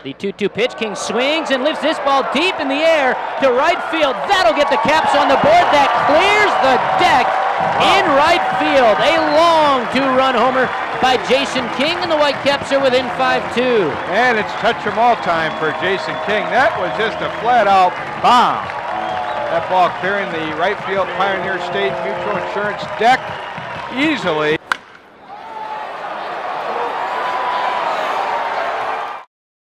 The 2-2 pitch. King swings and lifts this ball deep in the air to right field. That'll get the Caps on the board. That clears the deck in right field. A long two-run homer by Jason King, and the Whitecaps are within 5-2. And it's touch 'em all time for Jason King. That was just a flat-out bomb. That ball clearing the right field Pioneer State Mutual Insurance deck easily.